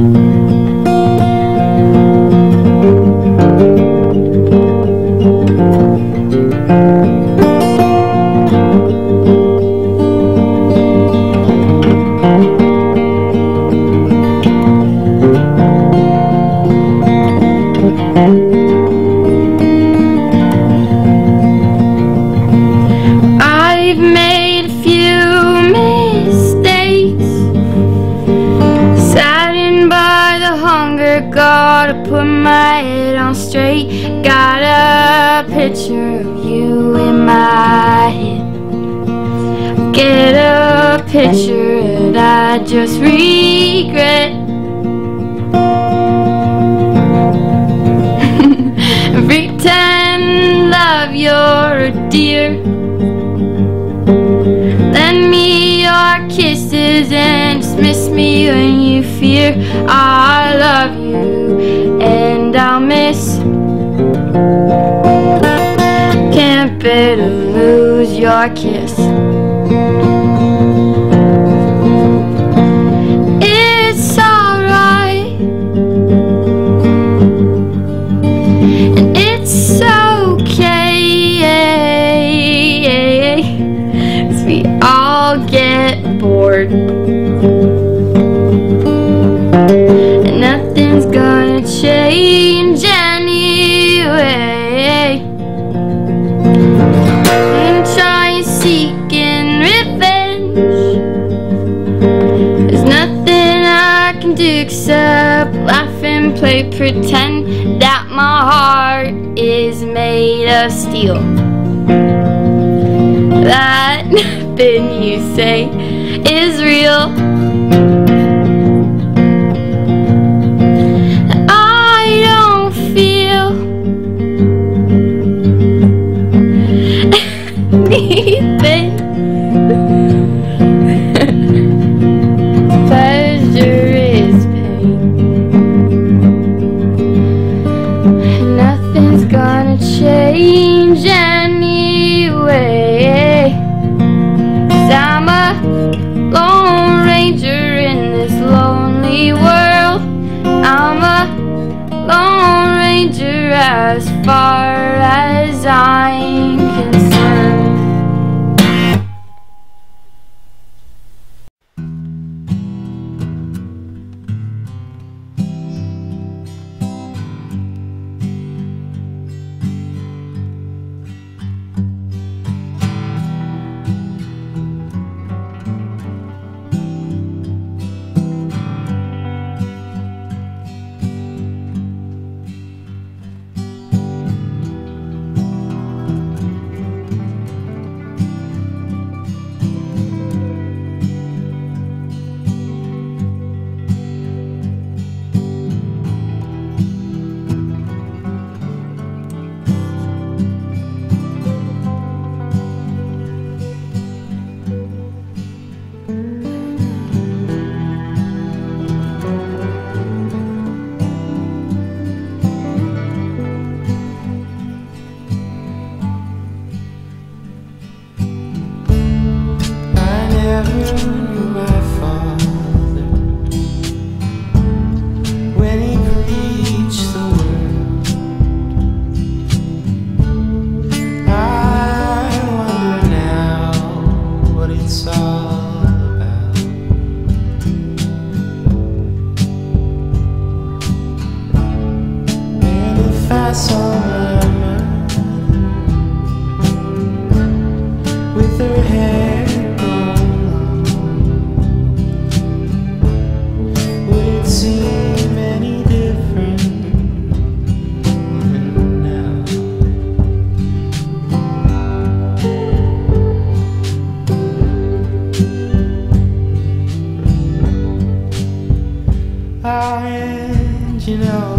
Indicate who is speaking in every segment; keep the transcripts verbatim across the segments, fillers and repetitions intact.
Speaker 1: Gotta put my head on straight. Got a picture of you in my head. Get a picture that I just regret. Pretend love you're a dear. Lend me your kisses and dismiss me when you fear. I love you and I'll miss. Can't bear to lose your kiss. It's alright and it's okay, 'cause we all get bored. Nothing's gonna change anyway. I'm trying seeking revenge. There's nothing I can do except laugh and play pretend that my heart is made of steel. That nothing you say is real. Pleasure is pain. Nothing's gonna change anyway. 'Cause I'm a lone ranger in this lonely world. I'm a lone ranger as far as I'm concerned.
Speaker 2: I saw my mother with her hair gone long. Would it seem any different now? Oh, and you know,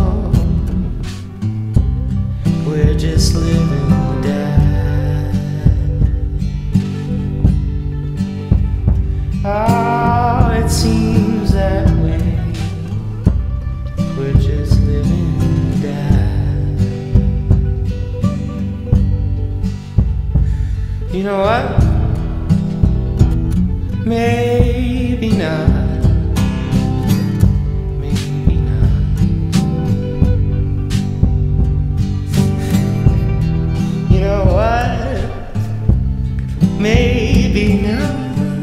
Speaker 2: we're just living to die. Oh, it seems that way. We're just living to die. You know what? Maybe not. Maybe enough.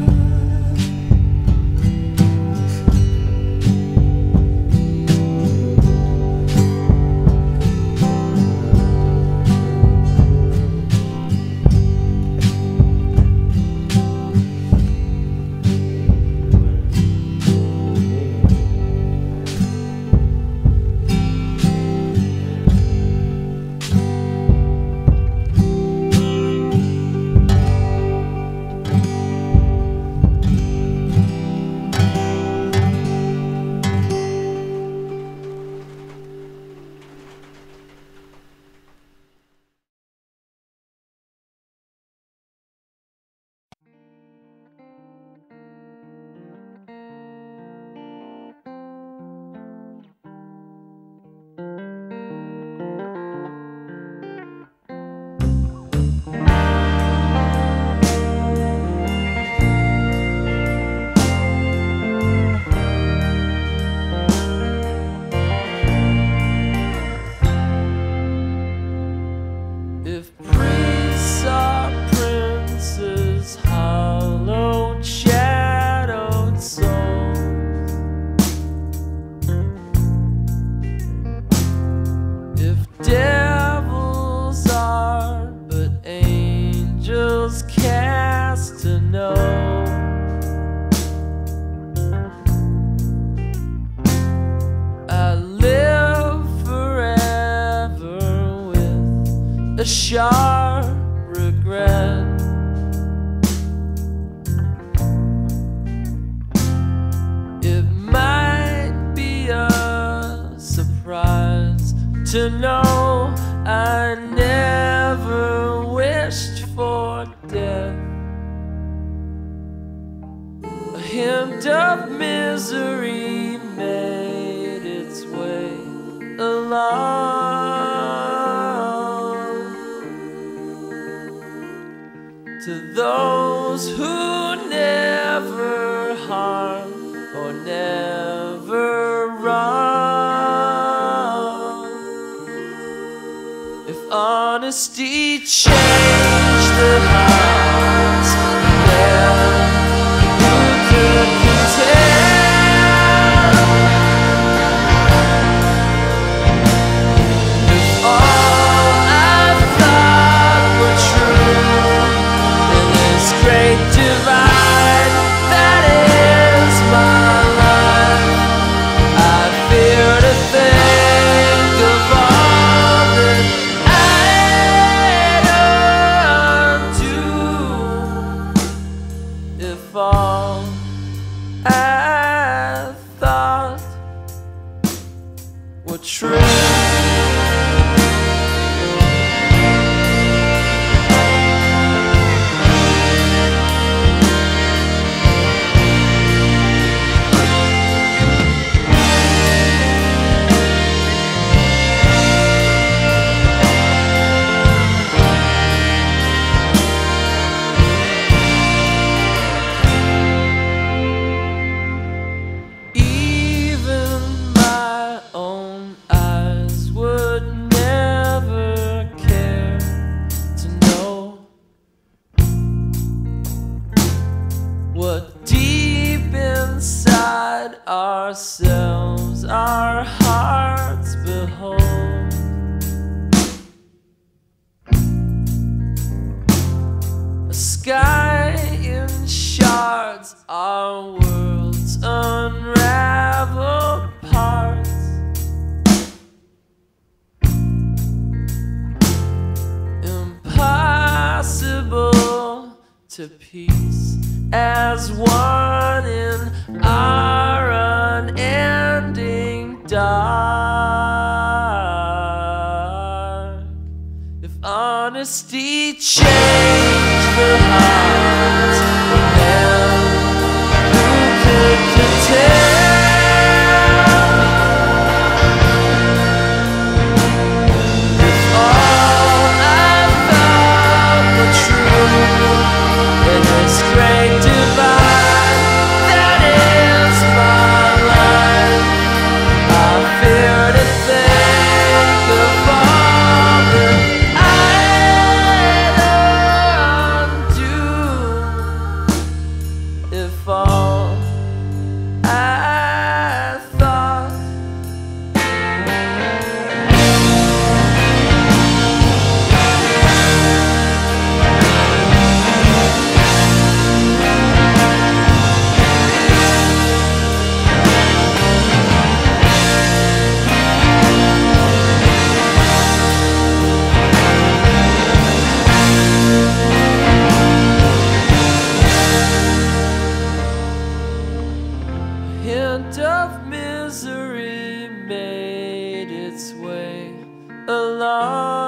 Speaker 3: A sharp regret. It might be a surprise to know I never wished for death. A hint of misery made its way along. To those who never harm or never wrong, if honesty changed the hearts, then who could contend? If all I thought were true, great divide that is my life, I fear to think of all that I'd undo if all I thought were true. What deep inside ourselves our hearts behold, a sky in shards, our worlds unravel parts. Impossible to piece as one in our unending dark. If honesty changed the heart, then who could contend? If all I thought were true, in this great divide that is my life, I fear to think of all that I'd undo alone.